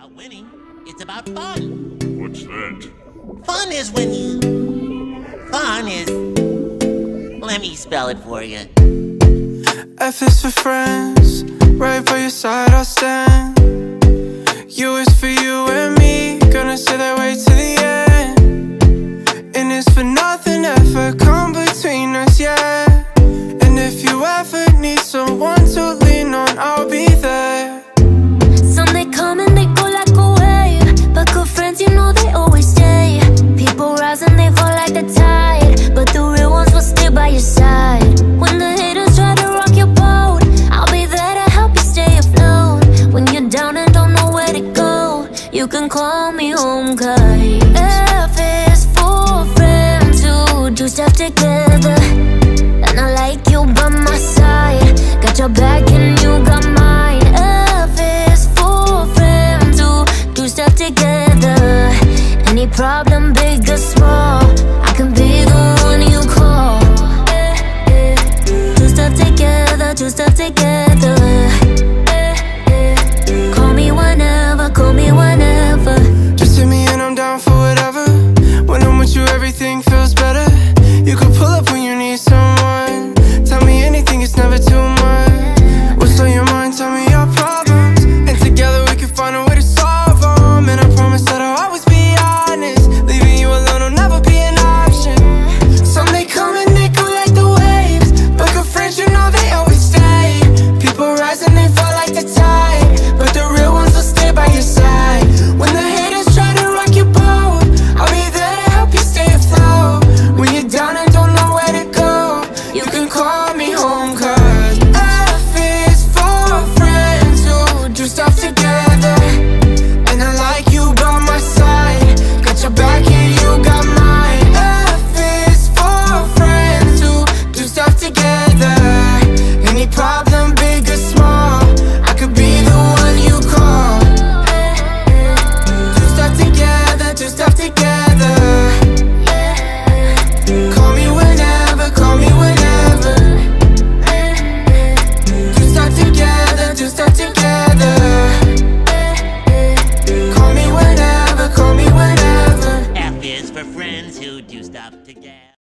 about winning. It's about fun. What's that? Fun is when you... Fun is... Let me spell it for you. F is for friends. Right by your side I'll stand. U is for you and me. Gonna stay that way to the end. N is for nothing ever come between us, yeah. And if you ever need someone to lean on, I'll be there. Some they come and they go like a wave, but good friends, you know they always stay. People rise and they fall like the tide, but the real ones will stay by your side. When the haters try to rock your boat, I'll be there to help you stay afloat. When you're down and don't know where to go, you can call me home, 'cause F is for friends who do stuff together. And I like you by my side, got your back and you got mine. F is for friends who do stuff together. Any problem, big or small, I can be the one you call. Do stuff together, do stuff together. Call me whenever, call me whenever. Just hit me and I'm down for whatever. When I'm with you everything feels better. You can pull up when you need someone. Tell me anything, it's never too much. What's on your mind, tell me your problems, and together we can find a way to solve them. And I promise that I'll always be honest. Leaving you alone will never be an option. Some they come and they go like the waves, but good friends, you know they always stay. People rise and they fall like the tide, but the real ones will stay by your side. When the haters try to rock your boat, I'll be there to help you stay afloat. When you're down and don't know where to go, you can call me home, 'cause F is for friends who do stuff together. And I like you by my side, got your back and you got mine. F is for friends who do stuff together. Any problem, big or small, I could be the one you call. Do stuff together, do stuff together. Call me whenever, call me whenever. Do stuff together, do stuff together. Call me whenever, call me whenever. F is for friends who do stuff together.